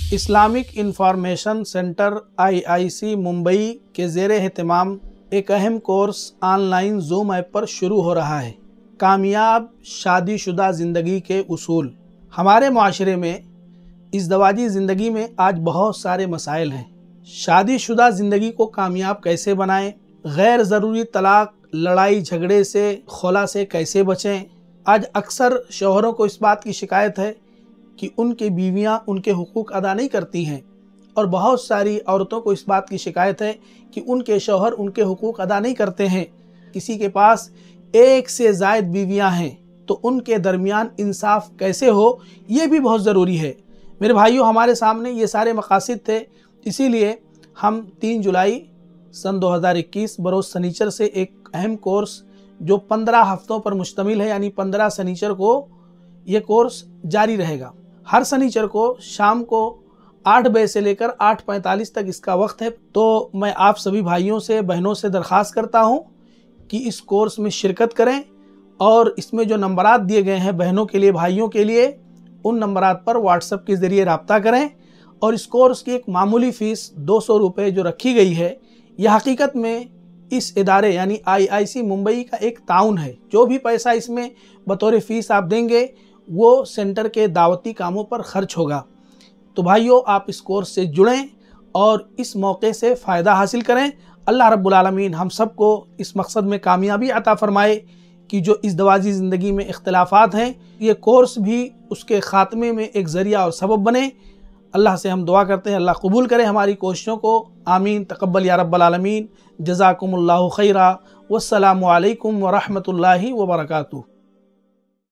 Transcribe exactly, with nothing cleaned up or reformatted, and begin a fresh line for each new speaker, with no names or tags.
Islamic information centre I I C Mumbai के ज़ेर एहतमाम एक अहम कोर्स ऑनलाइन जूम ऐप पर शुरू हो रहा है। कामयाब शादीशुदा ज़िंदगी के उसूल। हमारे माशरे में इज़दवाजी ज़िंदगी में आज बहुत सारे मसाइल हैं। शादीशुदा ज़िंदगी को कामयाब कैसे बनाएं, गैर ज़रूरी तलाक, लड़ाई झगड़े से, खुला से कैसे बचें। आज अक्सर शौहरों को इस बात की शिकायत है कि उनकी बीवियां उनके हुकूक अदा नहीं करती हैं, और बहुत सारी औरतों को इस बात की शिकायत है कि उनके शौहर उनके हुकूक अदा नहीं करते हैं। किसी के पास एक से ज़ायद बीवियां हैं तो उनके दरमियान इंसाफ कैसे हो, ये भी बहुत ज़रूरी है। मेरे भाइयों, हमारे सामने ये सारे मकासद थे, इसीलिए हम तीन जुलाई सन दो हज़ार इक्कीस बरोज़ सनीचर से एक अहम कोर्स जो पंद्रह हफ्तों पर मुश्तमिल है, यानी पंद्रह सनीचर को ये कोर्स जारी रहेगा। हर सनीचर को शाम को आठ बजे से लेकर आठ पैंतालीस तक इसका वक्त है। तो मैं आप सभी भाइयों से, बहनों से दरख्वास्त करता हूँ कि इस कोर्स में शिरकत करें, और इसमें जो नंबरात दिए गए हैं बहनों के लिए, भाइयों के लिए, उन नंबरात पर व्हाट्सएप के ज़रिए रब्ता करें। और इस कोर्स की एक मामूली फ़ीस दो सौ रुपये जो रखी गई है, यह हकीकत में इस इदारे यानी आई आई सी मुंबई का एक ताउन है। जो भी पैसा इसमें बतौर फ़ीस आप देंगे वो सेंटर के दावती कामों पर खर्च होगा। तो भाइयों, आप इस कोर्स से जुड़ें और इस मौके से फ़ायदा हासिल करें। अल्लाह रब्बुल आलमीन हम सबको इस मकसद में कामयाबी अता फ़रमाए कि जो इज़दवाजी ज़िंदगी में इख्तिलाफ़ात हैं, ये कोर्स भी उसके ख़ात्मे में एक ज़रिया और सबब बने। अल्लाह से हम दुआ करते हैं, अल्लाह कबूल करे हमारी कोशिशों को। आमीन, तक़ब्बल या रब्बल आलमीन। जज़ाकुमुल्लाहु खैरा। वस्सलामु अलैकुम व रहमतुल्लाहि व बरकातुहू।